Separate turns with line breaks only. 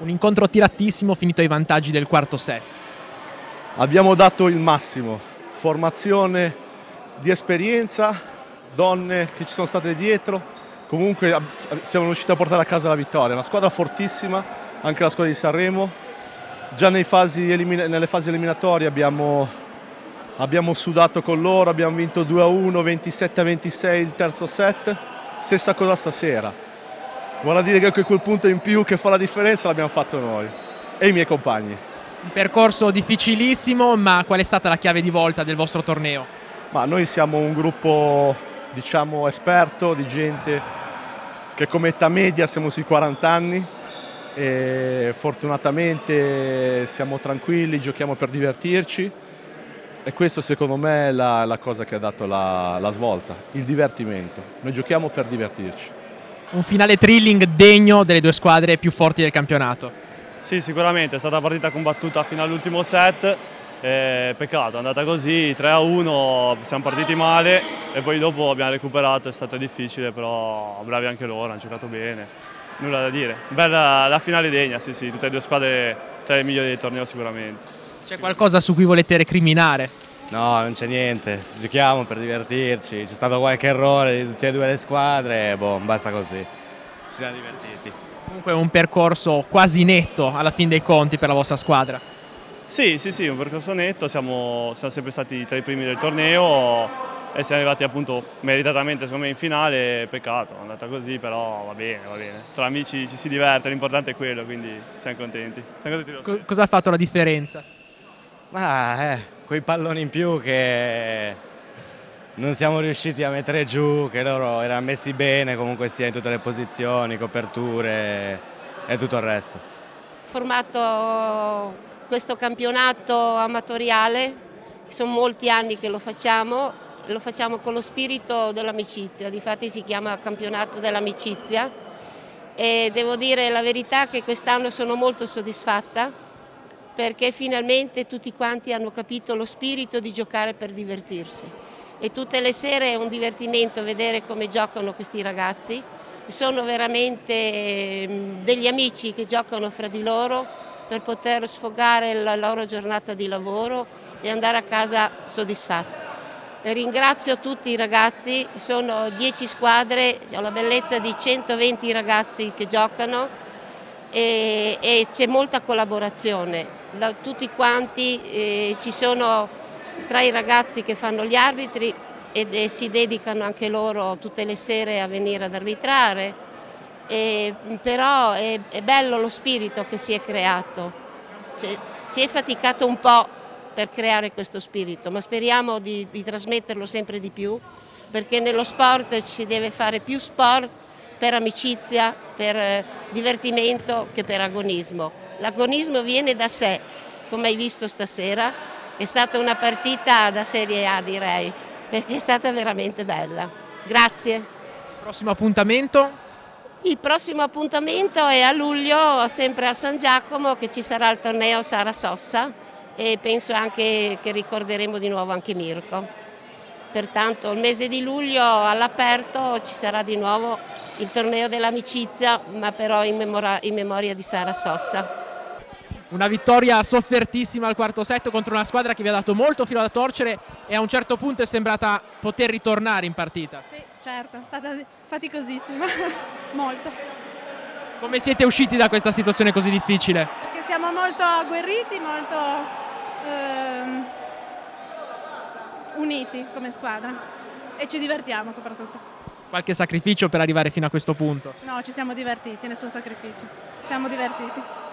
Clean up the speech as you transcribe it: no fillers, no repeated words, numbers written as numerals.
Un incontro tiratissimo finito ai vantaggi del quarto set.
Abbiamo dato il massimo, formazione di esperienza, donne che ci sono state dietro, comunque siamo riusciti a portare a casa la vittoria. Una squadra fortissima, anche la squadra di Sanremo. Già nelle fasi eliminatorie abbiamo sudato con loro, abbiamo vinto 2-1, 27-26 il terzo set, stessa cosa stasera. Vuol dire che quel punto in più che fa la differenza l'abbiamo fatto noi e i miei compagni.
Un percorso difficilissimo, ma qual è stata la chiave di volta del vostro torneo?
Ma noi siamo un gruppo, diciamo, esperto, di gente che come età media siamo sui 40 anni e fortunatamente siamo tranquilli, giochiamo per divertirci e questo secondo me è la cosa che ha dato la svolta, il divertimento. Noi giochiamo per divertirci.
Un finale thrilling degno delle due squadre più forti del campionato.
Sì, sicuramente, è stata una partita combattuta fino all'ultimo set, peccato, è andata così, 3-1, siamo partiti male e poi dopo abbiamo recuperato, è stato difficile, però bravi anche loro, hanno giocato bene, nulla da dire. Bella la finale degna, sì, tutte e due squadre tra le migliori del torneo sicuramente.
C'è qualcosa su cui volete recriminare?
No, non c'è niente, giochiamo per divertirci, c'è stato qualche errore di tutte e due le squadre, boh, basta così, ci siamo divertiti.
Comunque è un percorso quasi netto alla fine dei conti per la vostra squadra.
Sì, un percorso netto, siamo sempre stati tra i primi del torneo e siamo arrivati appunto meritatamente secondo me in finale, peccato, è andata così, però va bene, tra amici ci si diverte, l'importante è quello, quindi siamo contenti.
Cosa ha fatto la differenza?
Ma quei palloni in più che non siamo riusciti a mettere giù, che loro erano messi bene comunque sia in tutte le posizioni, coperture e tutto il resto.
Formato questo campionato amatoriale, sono molti anni che lo facciamo con lo spirito dell'amicizia, difatti si chiama campionato dell'amicizia e devo dire la verità che quest'anno sono molto soddisfatta perché finalmente tutti quanti hanno capito lo spirito di giocare per divertirsi e tutte le sere è un divertimento vedere come giocano questi ragazzi, sono veramente degli amici che giocano fra di loro per poter sfogare la loro giornata di lavoro e andare a casa soddisfatti. E ringrazio tutti i ragazzi, sono 10 squadre, ho la bellezza di 120 ragazzi che giocano e c'è molta collaborazione. Tutti quanti ci sono tra i ragazzi che fanno gli arbitri e si dedicano anche loro tutte le sere a venire ad arbitrare, però è bello lo spirito che si è creato, si è faticato un po' per creare questo spirito, ma speriamo di trasmetterlo sempre di più perché nello sport ci deve fare più sport per amicizia, per divertimento che per agonismo. L'agonismo viene da sé, come hai visto stasera, è stata una partita da Serie A direi, perché è stata veramente bella. Grazie.
Prossimo appuntamento?
Il prossimo appuntamento è a luglio, sempre a San Giacomo, che ci sarà il torneo Sara Sossa e penso anche che ricorderemo di nuovo anche Mirko. Pertanto il mese di luglio all'aperto ci sarà di nuovo il torneo dell'amicizia, ma però in memoria di Sara Sossa.
Una vittoria soffertissima al quarto set contro una squadra che vi ha dato molto filo da torcere e a un certo punto è sembrata poter ritornare in partita.
Sì, certo, è stata faticosissima, molto.
Come siete usciti da questa situazione così difficile?
Perché siamo molto agguerriti, molto uniti come squadra e ci divertiamo soprattutto.
Qualche sacrificio per arrivare fino a questo punto?
No, ci siamo divertiti, nessun sacrificio, siamo divertiti.